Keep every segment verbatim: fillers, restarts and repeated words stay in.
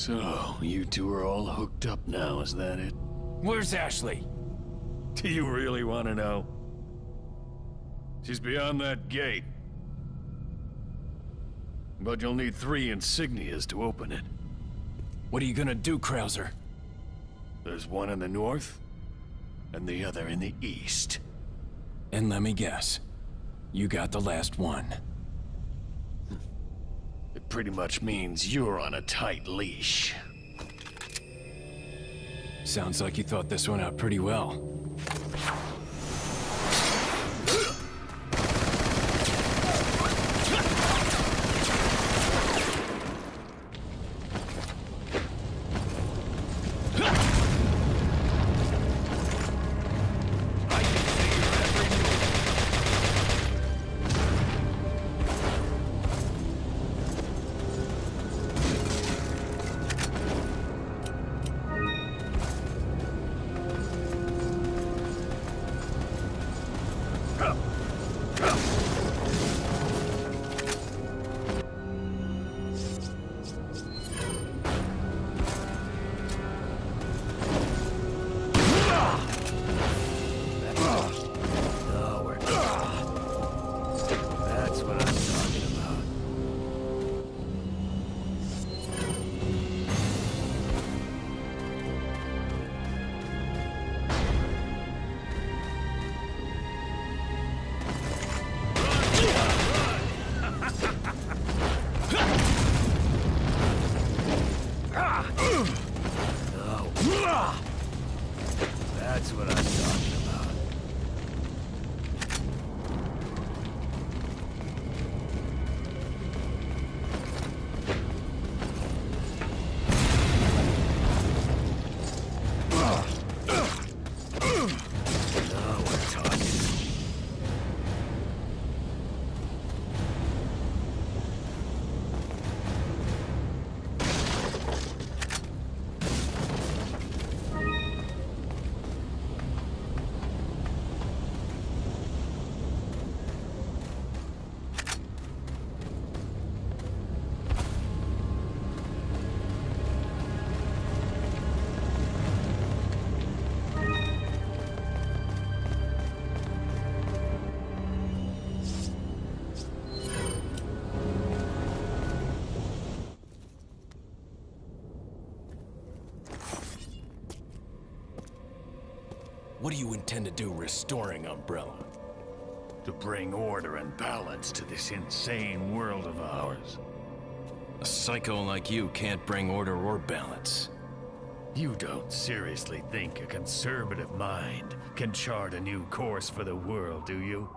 So, you two are all hooked up now, is that it? Where's Ashley? Do you really want to know? She's beyond that gate. But you'll need three insignias to open it. What are you gonna do, Krauser? There's one in the north, and the other in the east. And let me guess, you got the last one. It pretty much means you're on a tight leash. Sounds like you thought this one out pretty well. That's what I'm talking about. Now we're talking. What do you intend to do restoring Umbrella? To bring order and balance to this insane world of ours. A psycho like you can't bring order or balance. You don't seriously think a conservative mind can chart a new course for the world, do you?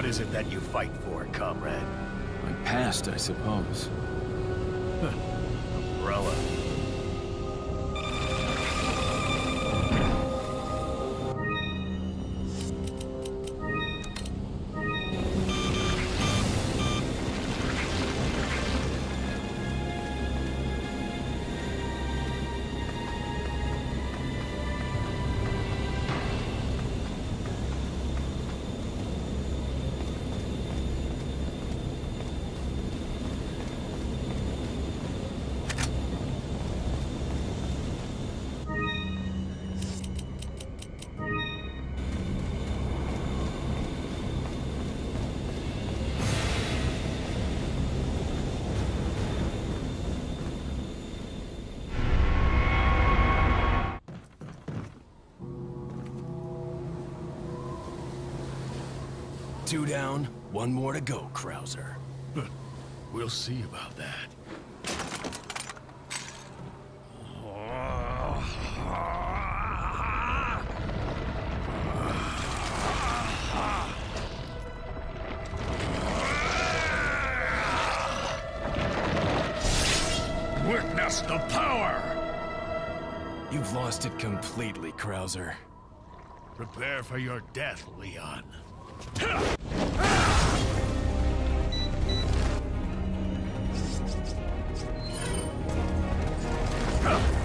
What is it that you fight for, comrade? My past, I suppose. Umbrella. Two down, one more to go, Krauser. We'll see about that. Witness the power! You've lost it completely, Krauser. Prepare for your death, Leon. Huh!